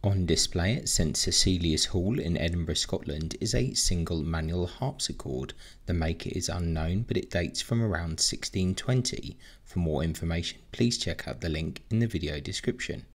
On display at St Cecilia's Hall in Edinburgh, Scotland is a single manual harpsichord. The maker is unknown, but it dates from around 1620. For more information, please check out the link in the video description.